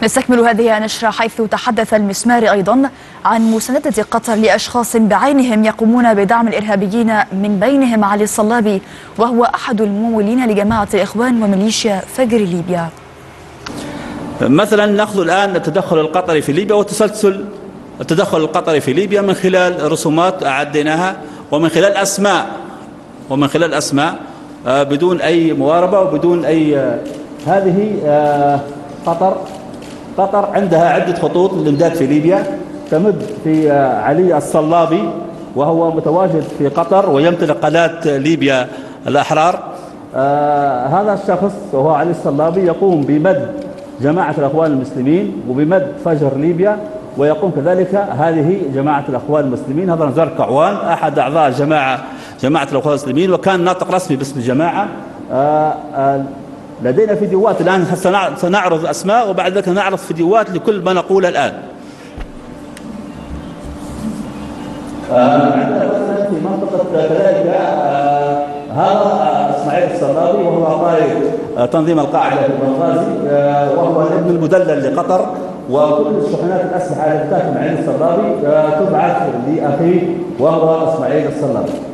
نستكمل هذه النشرة حيث تحدث المسماري أيضا عن مساندة قطر لأشخاص بعينهم يقومون بدعم الإرهابيين من بينهم علي الصلابي وهو أحد الممولين لجماعة الإخوان وميليشيا فجر ليبيا. مثلا نأخذ الآن التدخل القطري في ليبيا وتسلسل التدخل القطري في ليبيا من خلال رسومات أعديناها ومن خلال أسماء بدون أي مواربة وبدون أي هذه قطر عندها عدة خطوط للإمداد في ليبيا تمد في علي الصلابي وهو متواجد في قطر ويمتلك قناة ليبيا الأحرار. هذا الشخص وهو علي الصلابي يقوم بمد جماعة الأخوان المسلمين وبمد فجر ليبيا، ويقوم كذلك هذه جماعة الأخوان المسلمين. هذا نزار كعوان أحد أعضاء جماعة الأخوان المسلمين وكان ناطق رسمي باسم الجماعة. لدينا فيديوهات الآن سنعرض أسماء وبعد ذلك نعرض فيديوهات لكل ما نقول الآن. عندنا مثلا في منطقة كذلك هذا إسماعيل الصلابي وهو قائد تنظيم القاعدة في بنغازي وهو الابن المدلل لقطر، وكل الشحنات الأسلحة التي تأتي مع علي الصلابي تبعث لأخيه وهو إسماعيل الصلابي.